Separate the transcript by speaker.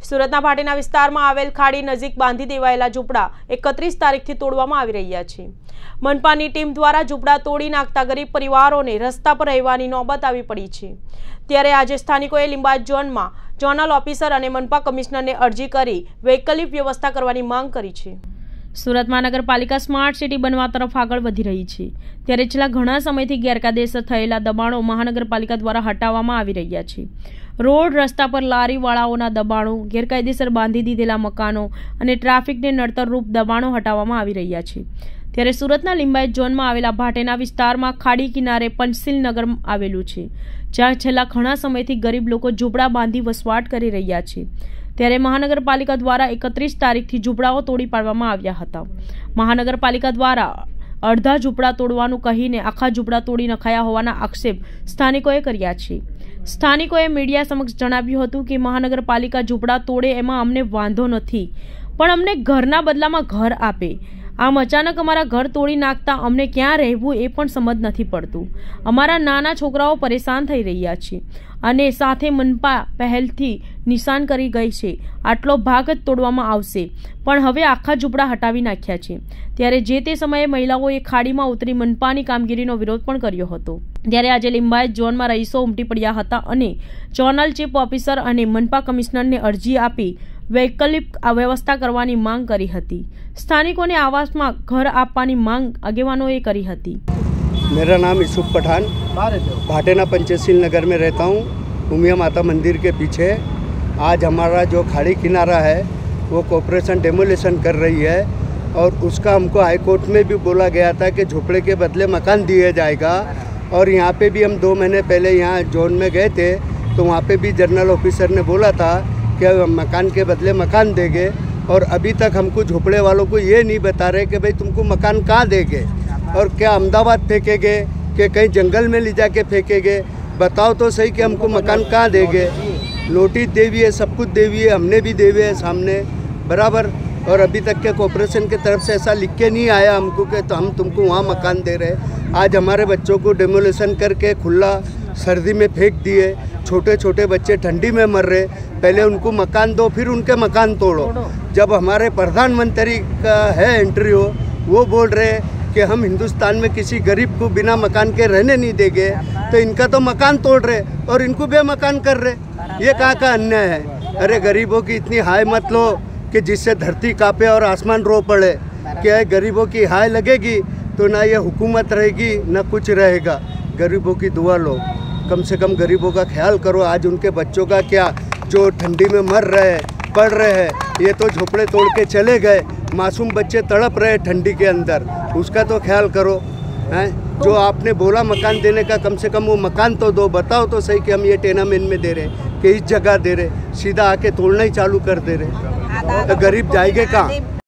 Speaker 1: સુરતના ભાટેના વિસ્તારમાં આવેલ ખાડી નજીક બાંધી દેવાયેલા ઝૂંપડા 31 તારીખથી તોડવામાં આવી રહ્યા છે। મનપાની ટીમ દ્વારા ઝૂંપડા તોડી નાખતા ગરીબ પરિવારોને રસ્તા પર રહેવાની નોબત આવી પડી છે। ત્યારે આજે સ્થાનિકોએ લીંબાયત ઝોનમાં ઝોનલ ઓફિસર અને મનપા કમિશનરને અરજી કરી વૈકલ્પિક વ્યવસ્થા કરવાની માંગ કરી છે। સુરત મહાનગરપાલિકા સ્માર્ટ સિટી બનવા તરફ આગળ વધી રહી છે, ત્યારે છેલ્લા ઘણા સમયથી ગેરકાયદેસર થયેલા દબાણો મહાનગરપાલિકા દ્વારા હટાવવામાં આવી રહ્યા છે। રોડ રસ્તા પર લારીવાળાઓના દબાણો, ગેરકાયદેસર બાંધી દીધેલા મકાનો અને ટ્રાફિકને નડતરરૂપ દબાણો હટાવવામાં આવી રહ્યા છે। ત્યારે સુરતના લીંબાયત ઝોનમાં આવેલા ભાટેના વિસ્તારમાં ખાડી કિનારે પંચશીલનગર આવેલું છે, જ્યાં છેલ્લા ઘણા સમયથી ગરીબ લોકો ઝૂંપડા બાંધી વસવાટ કરી રહ્યા છે। ત્યારે મહાનગરપાલિકા દ્વારા 31 તારીખથી ઝૂંપડાઓ તોડી પાડવામાં આવ્યા હતા। મહાનગરપાલિકા દ્વારા અડધા ઝૂંપડા તોડવાનું કહીને આખા ઝૂંપડા તોડી નખાયા હોવાના આક્ષેપ સ્થાનિકોએ કર્યા છે। સ્થાનિકોએ મીડિયા સમક્ષ જણાવ્યું હતું કે મહાનગરપાલિકા ઝૂંપડા તોડે એમાં અમને વાંધો નથી, પણ અમને ઘરના બદલામાં ઘર આપે। આમ અચાનક અમારા ઘર તોડી નાખતા અમને ક્યાં રહેવું એ પણ સમજ નથી પડતું। અમારા નાના છોકરાઓ પરેશાન થઈ રહ્યા છે અને સાથે મનપા પહેલથી નિશાન કરી ગઈ છે, આટલો ભાગ જ તોડવામાં આવશે, પણ હવે આખા ઝૂંપડા હટાવી નાખ્યા છે। ત્યારે જે તે સમયે મહિલાઓએ ખાડીમાં ઉતરી મનપાની કામગીરીનો વિરોધ પણ કર્યો હતો। ત્યારે આજે લીંબાયત ઝોનમાં રહીશો ઉમટી પડ્યા હતા અને ઝોનલ ચીફ ઓફિસર અને મનપા કમિશનરને અરજી આપી વૈકલ્પિક વ્યવસ્થા કરવાની માંગ કરી હતી। સ્થાનિકોને આવાસમાં ઘર આપવાની માંગ આગેવાનોએ કરી હતી।
Speaker 2: मेरा नाम यूसुफ पठान, भाटेना पंचशील नगर में रहता हूँ, उमिया माता मंदिर के पीछे। आज हमारा जो खाड़ी किनारा है वो कॉर्पोरेशन डेमोलिशन कर रही है और उसका हमको हाई कोर्ट में भी बोला गया था कि झोपड़े के बदले मकान दिया जाएगा। और यहाँ पे भी हम 2 महीने पहले यहाँ जोन में गए थे तो वहाँ पे भी जनरल ऑफिसर ने बोला था कि मकान के बदले मकान देंगे, और अभी तक हमको झोपड़े वालों को ये नहीं बता रहे कि भाई तुमको मकान कहाँ देंगे और क्या अहमदाबाद फेंकेंगे कि कहीं जंगल में ले जाके फेंकेंगे। बताओ तो सही कि हमको मकान कहाँ देंगे। नोटिस दे हुई है, सब कुछ दे हुई है, हमने भी दे हुए है सामने बराबर, और अभी तक के कॉर्पोरेशन की तरफ से ऐसा लिख के नहीं आया हमको कि तो हम तुमको वहाँ मकान दे रहे। आज हमारे बच्चों को डेमोलिशन करके खुला सर्दी में फेंक दिए, छोटे छोटे बच्चे ठंडी में मर रहे। पहले उनको मकान दो, फिर उनके मकान तोड़ो। जब हमारे प्रधानमंत्री का है इंटरव्यू, वो बोल रहे कि हम हिंदुस्तान में किसी गरीब को बिना मकान के रहने नहीं देंगे, तो इनका तो मकान तोड़ रहे और इनको बेमकान कर रहे। ये कहाँ का अन्याय है। अरे गरीबों की इतनी हाय मत लो कि जिससे धरती कांपे और आसमान रो पड़े। क्या है, गरीबों की हाय लगेगी तो ना ये हुकूमत रहेगी ना कुछ रहेगा। गरीबों की दुआ लो, कम से कम गरीबों का ख्याल करो। आज उनके बच्चों का क्या, जो ठंडी में मर रहे हैं, पढ़ रहे हैं, ये तो झोपड़े तोड़ के चले गए। मासूम बच्चे तड़प रहे ठंडी के अंदर, उसका तो ख्याल करो। हैं, जो आपने बोला मकान देने का, कम से कम वो मकान तो दो। बताओ तो सही कि हम ये टेनामेंट में दे रहे, कि इस जगह दे रहे, सीधा आके तोड़ना ही चालू कर दे रहे, तो गरीब जाएंगे कहाँ।